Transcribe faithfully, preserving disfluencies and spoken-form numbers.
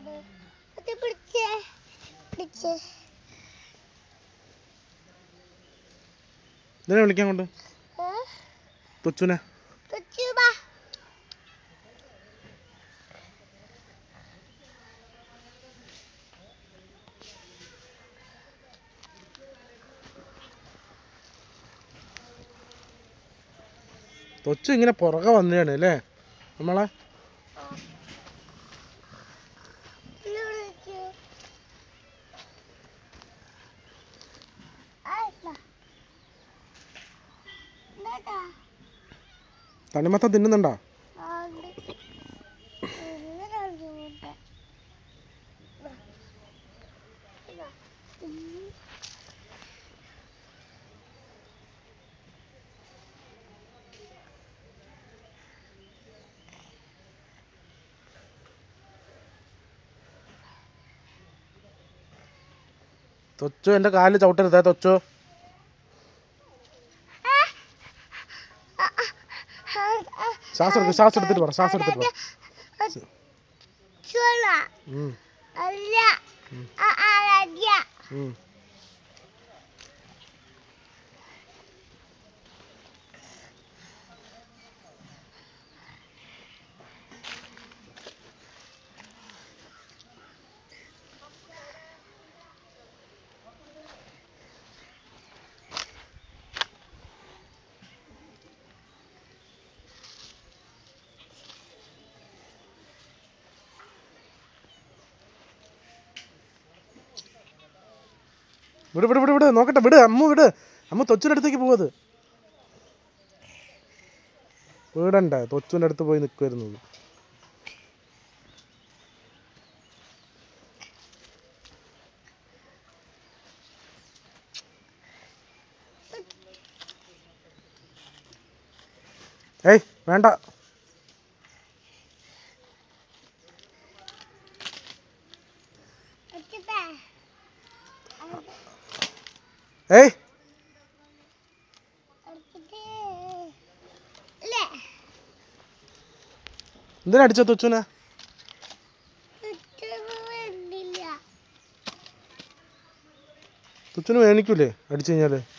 ഇതിനെ വിളിക്കാൻ കൊണ്ട് തൊച്ചുനെ തൊച്ചു ഇങ്ങനെ പുറകെ വന്നതാണ് അല്ലേ നമ്മളെ തണ്ണിമത്തൻ തിന്നുന്നുണ്ടോ? തൊച്ചു എന്റെ കാലിൽ ചവിട്ടരുതേ തൊച്ചു. ശ്വാസം എടുത്ത് ശ്വാസം എടുത്തിട്ട് പറ ശ്വാസം എടുത്തിട്ട് പറ. വിട് വിട് വിട് വിട് നോക്കട്ടെ വിട് അമ്മ വിട് അമ്മ തൊച്ചിൻ്റെ അടുത്തേക്ക് പോവത് വീടണ്ടേ തൊച്ചിൻ്റെ അടുത്ത് പോയി നിൽക്കുമായിരുന്നു. ഏയ് വേണ്ട ഏയ് എന്തിനാ അടിച്ചോ തൊച്ചുനെ? തൊച്ചുന് വേണിക്കൂലേ അടിച്ചു കഴിഞ്ഞാല്?